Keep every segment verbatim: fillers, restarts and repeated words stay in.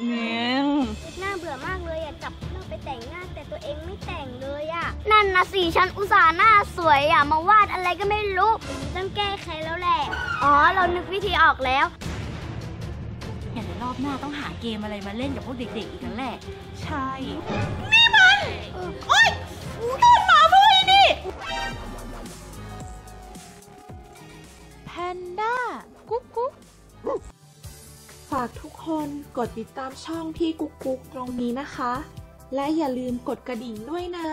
เนี่ยน่าเบื่อมากเลยอะจับเราไปแต่งหน้าแต่ตัวเองไม่แต่งเลยอะนั่นนะสิฉันอุตส่าห์หน้าสวยอะมาวาดอะไรก็ไม่รู้ต้องแก้ไขแล้วแหละอ๋อเรานึกวิธีออกแล้วอย่างในรอบหน้าต้องหาเกมอะไรมาเล่นกับพวกเด็กๆอีกแล้วแหละใช่นี่มันโอ๊ยโดนหมาบุยนี่แพนด้ากุ๊กกุ๊กฝากทุกคนกดติดตามช่องพี่กุ๊กกุ๊กตรงนี้นะคะและอย่าลืมกดกระดิ่งด้วยนะ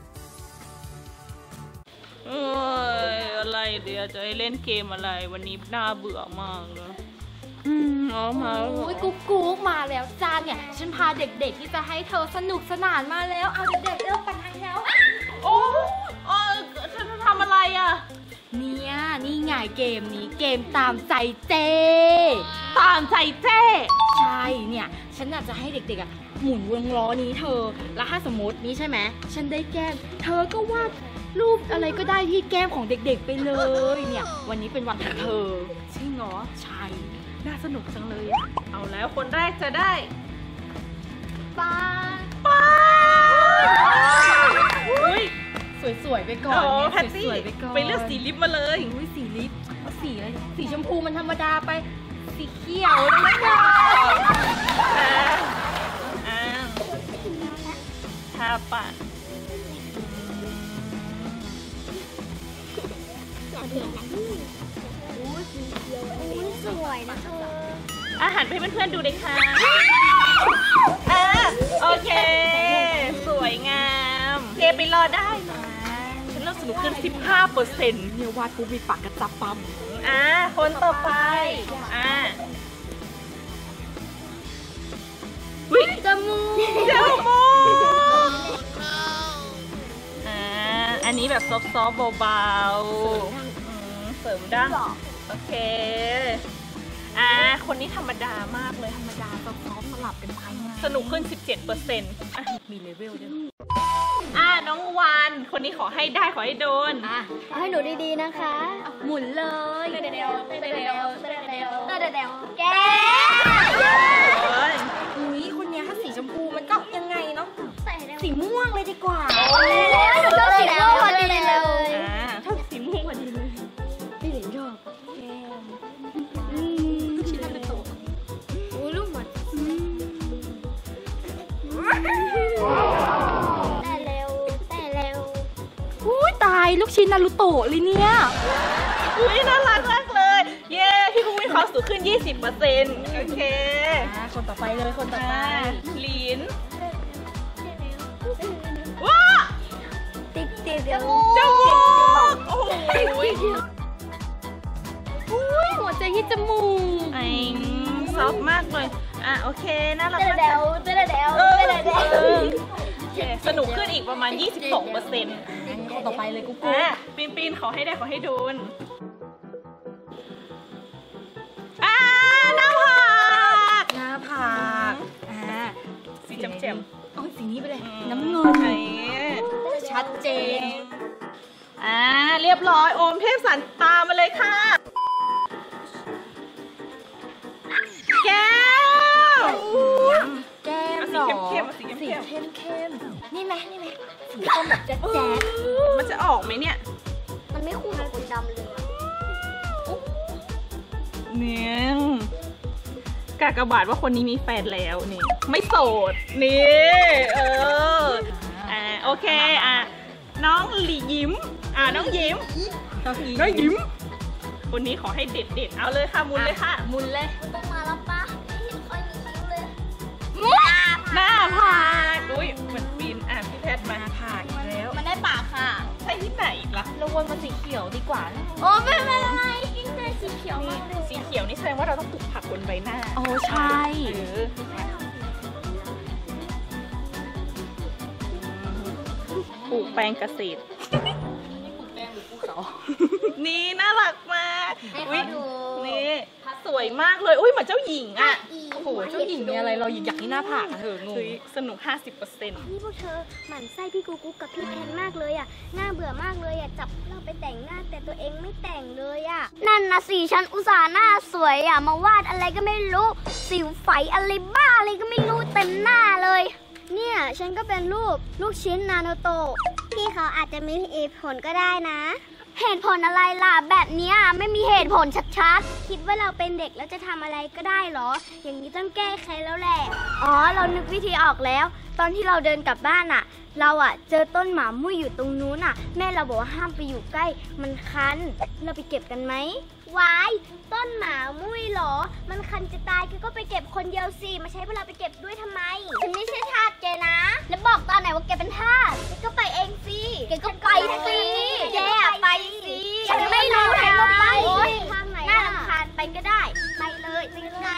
เอ้ยอะไรเดี๋ยวจะให้เล่นเกมอะไรวันนี้น่าเบื่อมากเลยอืมอ๋อมาแล้วโอ้ยกุ๊กกุ๊กมาแล้วจ้าเนี่ยฉันพาเด็กๆที่จะให้เธอสนุกสนานมาแล้วเอาเด็กๆเริ่มกันทางแล้วโอ้เออฉันจะทำอะไรอ่ะเนี่ยนี่ไงเกมนี้เกมตามใจเจตามใจเจใช่เนี่ยฉันอยากจะให้เด็กๆอ่ะหมุนวงล้อนี้เธอแล้วถ้าสมมตินี้ใช่ไหมฉันได้แก้มเธอก็วาดรูปอะไรก็ได้ที่แก้มของเด็กๆไปเลยเนี่ยวันนี้เป็นวันของเธอจริงเหรอใช่น่าสนุกจังเลยเอาแล้วคนแรกจะได้ปาปาอุ้ยสวยๆไปก่อนแพตตี้ไปเลือกสีลิปมาเลยอุ้ยสีลิปสีอะไรสีชมพูมันธรรมดาไปสีเขียวนะจ๊ะอ่าทาปากสวยนะเธออาหารให้เพื่อนๆดูเลยค่ะอ่าโอเคสวยงามเกไปรอได้นะฉันเริ่มสนุกขึ้น สิบห้าเปอร์เซ็นต์เนี่ยวาดปุ๊บมีปากกระจับปั๊มอ่าคนต่อไปอ่าวิ่งจมูกจมูกอ่าอันนี้แบบซอฟต์ๆเบาๆเสริมดั้งโอเคอ่าคนนี้ธรรมดามากเลยธรรมดาซอฟต์ๆสลับกันไปสนุกขึ้น สิบเจ็ดเปอร์เซ็นต์ อ่ะมีเลเวลด้วยอ่าน้องวานคนนี้ขอให้ได้ขอให้โดนอ่ะเอาให้หนูดีๆนะคะหมุนเลยเดี๋ยวเดี๋ยวเดี๋ยวเดี๋ยวเดี๋ยวเดี๋ยวเดี๋ยวเดี๋ยวแกอุ้ยคนนี้ถ้าสีชมพูมันก็ยังไงเนาะสีม่วงเลยดีกว่าแล้วหนูชอบสีม่วงพอดีเลยอ่าชอบสีม่วงพอดีเลยพี่หลินชอบลูกชิ้นทำเป็นโตอุ้ยลูกหมดแต่เร็วแต่เร็วอุ้ยตายลูกชิ้นนารูโตะเลยเนี่ยอุ้ยน่ารักมากเลยเย้พี่กุ้งมีความสุขขึ้น ยี่สิบเปอร์เซ็นต์ โอเคคนต่อไปเลยคนต่อไปลินว้าติ๊กติ๊กจมูกจมูกโอ้ยอุ้ยหัวใจที่จมูกไอ้ซอฟมากเลยอ่ะโอเคน่ารักมากเดี๋ยวเดี๋ยวเดี๋ยวเดี๋ยวเดี๋ยวสนุกขึ้นอีกประมาณ ยี่สิบสองเปอร์เซ็นต์คนต่อไปเลยกุ๊กกุ๊กปีนปีนขอให้ได้ขอให้โดนอ่าหน้าผากหน้าผากอ่าสีแจ่มๆโอ้ยสีนี้ไปเลยน้ำเงินชัดเจนอ่าเรียบร้อยโอมเทพสันตามมาเลยค่ะแก้วแก้มสีเข้มๆสีเข้มเข้มเข้มนี่ไหมนี่ไหมสีส้มแบบแจ๊ดแจ๊ดมันจะออกไหมเนี่ยมันไม่คู่กับคนดำเลยเนี่ยกากบาทว่าคนนี้มีแฟนแล้วนี่ไม่โสดนี่เอออ่าโอเคอ่ะน้องหลียิ้มอ่าน้องยิ้มน้องยิ้มคนนี้ขอให้เด็ดเด็ดเอาเลยค่ะมุนเลยค่ะมุนเลยต้องมาแล้วปะค่อยมีคิ้วเลยหน้าผากอุ้ยเหมือนปีนอ่ะพี่แพทมาผากแล้วมันได้ปากค่ะใช่ที่ไหนล่ะเราวนมาสีเขียวดีกว่าโอ้ไม่ไม่ไม่กินเลยสีเขียวมากเลยสีเขียวนี่แสดงว่าเราต้องปลูกผักบนใบหน้าโอ้ใช่ปลูกแปลงเกษตรนี่น่ารักมากวินี่ผสสวยมากเลยอุ้ยเหมือนเจ้าหญิงอ่ะโอ้โหเจ้าหญิงมีอะไรเราอยากที่หน้าผากอะเธองงเฮ้ยสนุก ห้าสิบเปอร์เซ็นต์นี่พวกเธอหมั่นไส้พี่กูกุ๊กกับพี่แอนมากเลยอ่ะน่าเบื่อมากเลยอ่ะจับเราไปแต่งหน้าแต่ตัวเองไม่แต่งเลยอ่ะนั่นนะสิฉันอุตส่าห์หน้าสวยอ่ะมาวาดอะไรก็ไม่รู้สิวไฝอะไรบ้าอะไรก็ไม่รู้เต็มหน้าเลยเนี่ยฉันก็เป็นรูปลูกชิ้นนาโนโตะพี่เขาอาจจะมีเหตุผลก็ได้นะเหตุผลอะไรล่ะแบบเนี้ยไม่มีเหตุผลชัดๆคิดว่าเราเป็นเด็กแล้วจะทำอะไรก็ได้เหรออย่างนี้ต้องแก้ไขแล้วแหละอ๋อเรานึกวิธีออกแล้ว ตอนที่เราเดินกลับบ้านอ่ะ เราอ่ะเจอต้นหมามุ้ยอยู่ตรงนู้นอ่ะแม่เราบอกว่าห้ามไปอยู่ใกล้มันคันเราไปเก็บกันไหมวายต้นหมามุ้ยเหรอมันคันจะตายแกก็ไปเก็บคนเดียวสิมาใช้พวกเราไปเก็บด้วยทำไมฉันไม่ใช่ทาสแกนะแล้วบอกตอนไหนว่าแกเป็นทาสแกก็ไปเองสิแกก็ไปสิแกอะไปสิฉันไม่รู้แกก็ไปทางไหนน่ารำคาญไปก็ได้ไปเลยจริงไง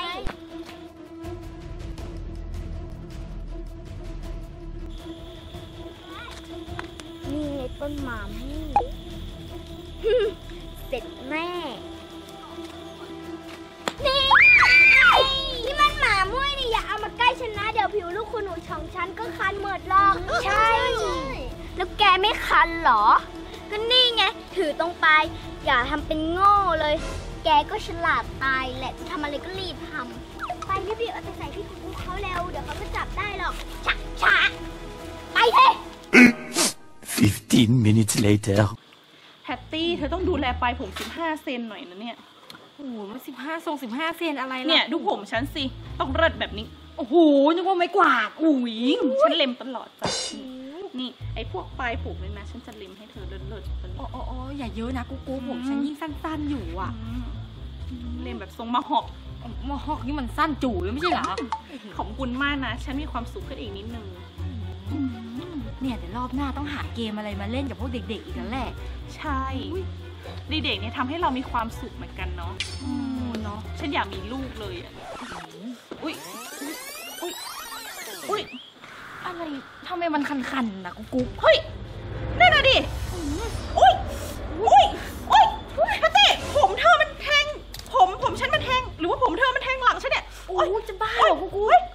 นี่ไงต้นหมามุ้ย เสร็จแม่นี่นี่มันหมามุ้ยนี่อย่าเอามาใกล้ฉันนะเดี๋ยวผิวลูกคุณหนูของฉันก็คันหมดหรอกใช่แล้วแกไม่คันเหรอก็นี่ไงถือตรงไปอย่าทำเป็นโง่เลย แกก็ฉลาดตายแหละจะทำอะไรก็รีบทำไปรีบๆเอาไปใส่พี่กุ๊กเขาเร็วเดี๋ยวเขาก็จับได้หรอกชักช้าไปเถอะ fifteen minutes later แพตตี้เธอต้องดูแลปลายผมสิบห้าเซนหน่อยนะเนี่ยโอ้โหมันสิบห้าทรงสิบห้าเซนอะไรล่ะเนี่ยดูผมฉันสิต้องเลิศแบบนี้โอ้โหนึกว่าไม่กวาดอุ้ยฉันเล็มตลอดจ้ะนี่ไอ้พวกปลายผมเนี่ยนะฉันจะเล็มให้เธอเลิศๆตัวนี้โอ้โอ้โอ้อย่าเยอะนะกูกูผมฉันยิ่งสั้นๆอยู่อ่ะอืมเล็มแบบทรงมาหอกมอฮอกนี่มันสั้นจู่เลยไม่ใช่เหรอขอบคุณมากนะฉันมีความสุขขึ้นอีกนิดนึงเนี่ยเดี๋ยวรอบหน้าต้องหาเกมอะไรมาเล่นกับพวกเด็กๆอีกแล้วแหละใช่เด็กๆเนี่ยทำให้เรามีความสุขเหมือนกันเนาะอืมเนาะฉันอยากมีลูกเลยอ่ะอุ้ยอุ้ยอุ้ยอะไรทำไมมันคันๆนะกูกูเฮ้ยนั่นน่ะดิอุ้ยอุ้ยอุ้ยแพตตี้ผมเธอมันแทงผมผมฉันมันแทงหรือว่าผมเธอมันแทงหลังฉันเนี่ยโอ้จะบ้าเหรอกูกูเฮ้ย